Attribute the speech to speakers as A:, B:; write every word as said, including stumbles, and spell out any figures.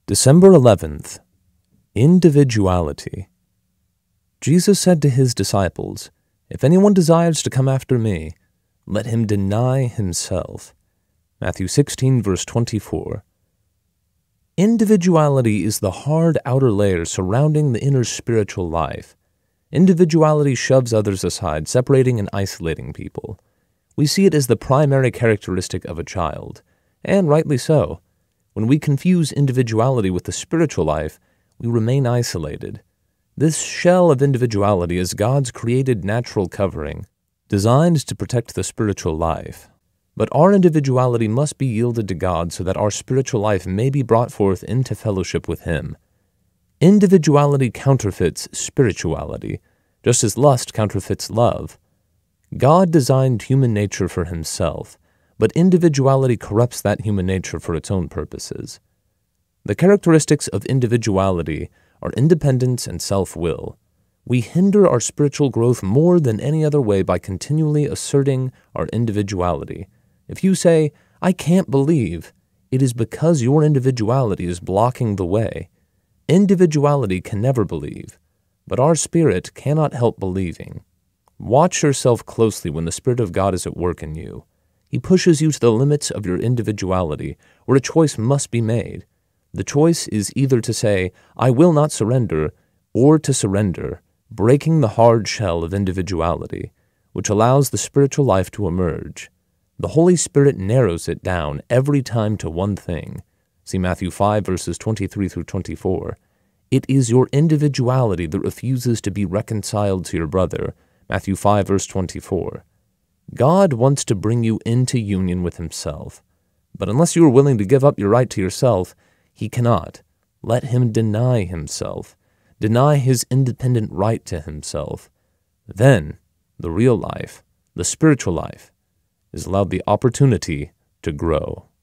A: December eleventh, Individuality. Jesus said to his disciples, "If anyone desires to come after me, let him deny himself." Matthew sixteen, verse twenty-four. Individuality is the hard outer layer surrounding the inner spiritual life. Individuality shoves others aside, separating and isolating people. We see it as the primary characteristic of a child, and rightly so. When we confuse individuality with the spiritual life, we remain isolated. This shell of individuality is God's created natural covering, designed to protect the spiritual life. But our individuality must be yielded to God so that our spiritual life may be brought forth into fellowship with Him. Individuality counterfeits spirituality, just as lust counterfeits love. God designed human nature for Himself, but individuality corrupts that human nature for its own purposes. The characteristics of individuality are independence and self-will. We hinder our spiritual growth more than any other way by continually asserting our individuality. If you say, "I can't believe," it is because your individuality is blocking the way. Individuality can never believe, but our spirit cannot help believing. Watch yourself closely when the Spirit of God is at work in you. He pushes you to the limits of your individuality, where a choice must be made. The choice is either to say, "I will not surrender," or to surrender, breaking the hard shell of individuality, which allows the spiritual life to emerge. The Holy Spirit narrows it down every time to one thing. See Matthew five, verses twenty-three through twenty-four. It is your individuality that refuses to be reconciled to your brother. Matthew five, verse twenty-four. God wants to bring you into union with Himself, but unless you are willing to give up your right to yourself, He cannot. Let Him deny Himself, deny His independent right to Himself. Then, the real life, the spiritual life, is allowed the opportunity to grow.